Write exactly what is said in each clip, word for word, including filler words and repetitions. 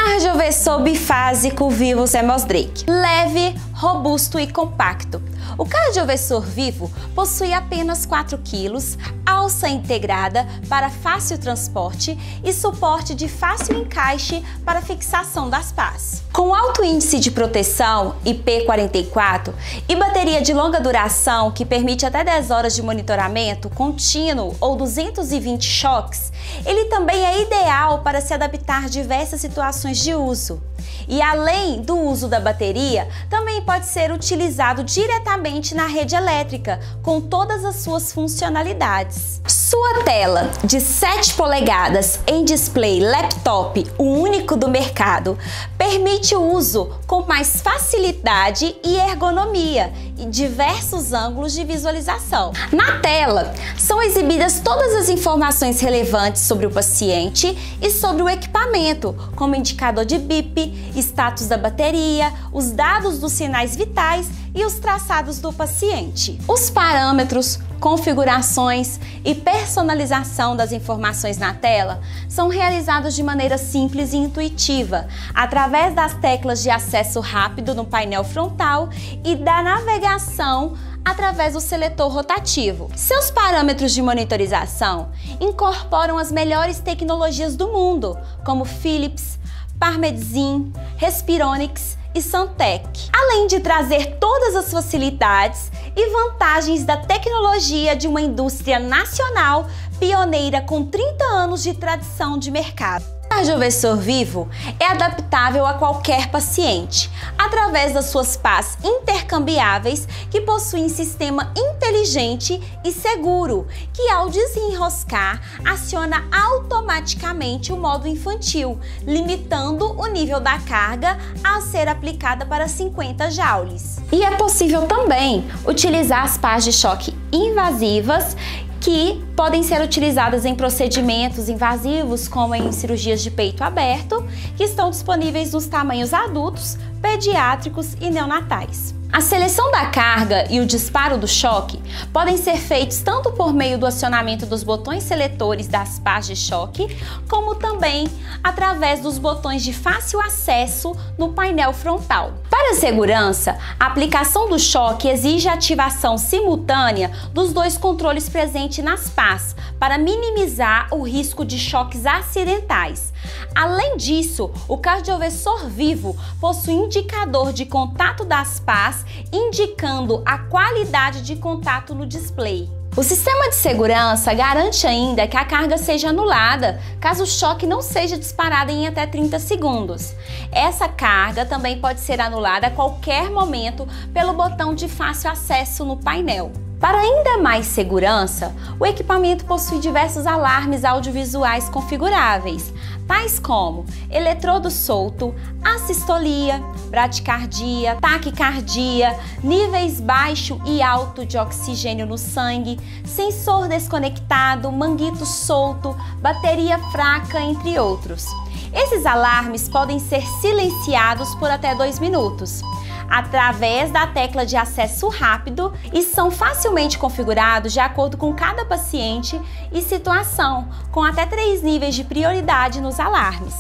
Cardioversor bifásico Vivo Seamos Drake. Leve, robusto e compacto. O cardioversor Vivo possui apenas quatro quilos, alça integrada para fácil transporte e suporte de fácil encaixe para fixação das pás. Com alto índice de proteção I P quarenta e quatro e bateria de longa duração que permite até dez horas de monitoramento contínuo ou duzentos e vinte choques, ele também é ideal para se adaptar a diversas situações de uso. E além do uso da bateria, também pode ser utilizado diretamente na rede elétrica, com todas as suas funcionalidades. Sua tela de sete polegadas em display laptop, o único do mercado, permite o uso com mais facilidade e ergonomia e diversos ângulos de visualização. Na tela, são exibidas todas as informações relevantes sobre o paciente e sobre o equipamento, como indicador de bip, status da bateria, os dados dos sinais vitais e os traçados do paciente. Os parâmetros, configurações e personalização das informações na tela são realizados de maneira simples e intuitiva, através das teclas de acesso rápido no painel frontal e da navegação através do seletor rotativo. Seus parâmetros de monitorização incorporam as melhores tecnologias do mundo, como Philips, Parmedzin, Respironics e Santec, além de trazer todas as facilidades e vantagens da tecnologia de uma indústria nacional pioneira com trinta anos de tradição de mercado. O cardioversor Vivo é adaptável a qualquer paciente, através das suas pás intercambiáveis que possuem sistema inteligente e seguro, que ao desenroscar, aciona automaticamente o modo infantil, limitando o nível da carga a ser aplicada para cinquenta joules. E é possível também utilizar as pás de choque invasivas, que podem ser utilizadas em procedimentos invasivos, como em cirurgias de peito aberto, que estão disponíveis nos tamanhos adultos, pediátricos e neonatais. A seleção da carga e o disparo do choque podem ser feitos tanto por meio do acionamento dos botões seletores das pás de choque, como também através dos botões de fácil acesso no painel frontal. Para a segurança, a aplicação do choque exige a ativação simultânea dos dois controles presentes nas pás, para minimizar o risco de choques acidentais. Além disso, o cardioversor Vivo possui indicador de contato das pás, indicando a qualidade de contato no display. O sistema de segurança garante ainda que a carga seja anulada caso o choque não seja disparado em até trinta segundos. Essa carga também pode ser anulada a qualquer momento pelo botão de fácil acesso no painel. Para ainda mais segurança, o equipamento possui diversos alarmes audiovisuais configuráveis, tais como eletrodo solto, assistolia, bradicardia, taquicardia, níveis baixo e alto de oxigênio no sangue, sensor desconectado, manguito solto, bateria fraca, entre outros. Esses alarmes podem ser silenciados por até dois minutos, através da tecla de acesso rápido, e são facilmente configurados de acordo com cada paciente e situação, com até três níveis de prioridade nos alarmes.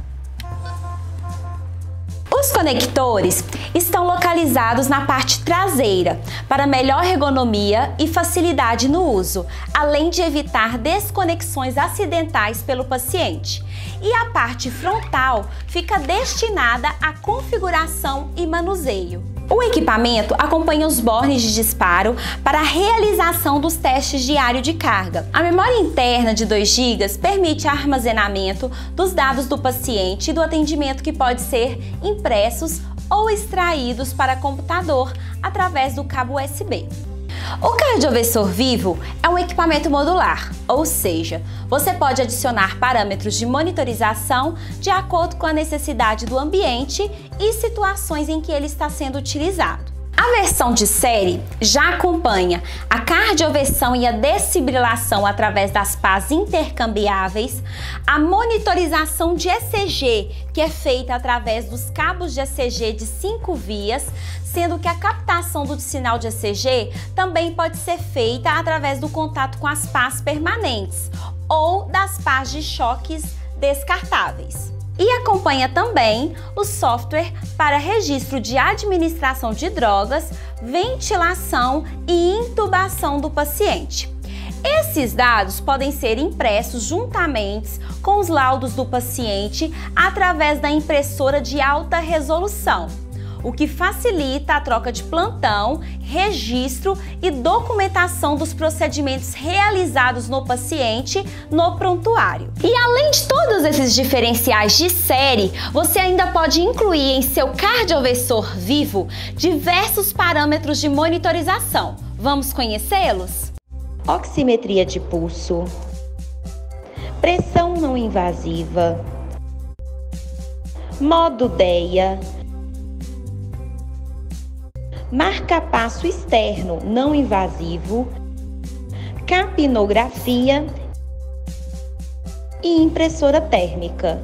Os conectores estão localizados na parte traseira para melhor ergonomia e facilidade no uso, além de evitar desconexões acidentais pelo paciente. E a parte frontal fica destinada à configuração e manuseio. O equipamento acompanha os bornes de disparo para a realização dos testes diários de carga. A memória interna de dois gigas permite armazenamento dos dados do paciente e do atendimento, que pode ser impressos ou extraídos para computador através do cabo U S B. O cardioversor Vivo é um equipamento modular, ou seja, você pode adicionar parâmetros de monitorização de acordo com a necessidade do ambiente e situações em que ele está sendo utilizado. A versão de série já acompanha a cardioversão e a desfibrilação através das pás intercambiáveis, a monitorização de E C G, que é feita através dos cabos de E C G de cinco vias, sendo que a captação do sinal de E C G também pode ser feita através do contato com as pás permanentes ou das pás de choques descartáveis. E acompanha também o software para registro de administração de drogas, ventilação e intubação do paciente. Esses dados podem ser impressos juntamente com os laudos do paciente através da impressora de alta resolução, o que facilita a troca de plantão, registro e documentação dos procedimentos realizados no paciente no prontuário. E além de todos esses diferenciais de série, você ainda pode incluir em seu cardioversor vivo diversos parâmetros de monitorização. Vamos conhecê-los? Oximetria de pulso, pressão não invasiva, modo D E A, marca-passo externo não invasivo, capnografia e impressora térmica.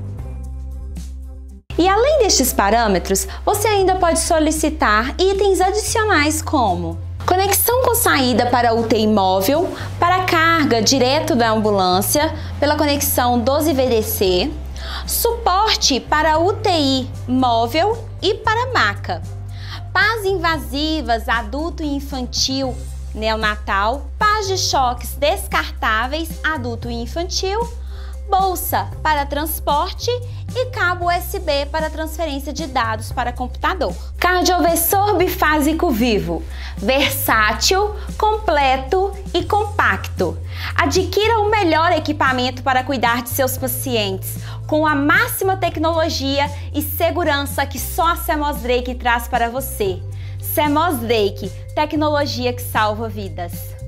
E além destes parâmetros, você ainda pode solicitar itens adicionais como conexão com saída para U T I móvel, para carga direto da ambulância pela conexão doze V D C, suporte para U T I móvel e para maca, pás invasivas adulto e infantil neonatal, pás de choques descartáveis adulto e infantil, bolsa para transporte e cabo U S B para transferência de dados para computador. Cardioversor bifásico vivo, versátil, completo e compacto. Adquira o melhor equipamento para cuidar de seus pacientes, com a máxima tecnologia e segurança que só a Semosdrake traz para você. Semosdrake, tecnologia que salva vidas.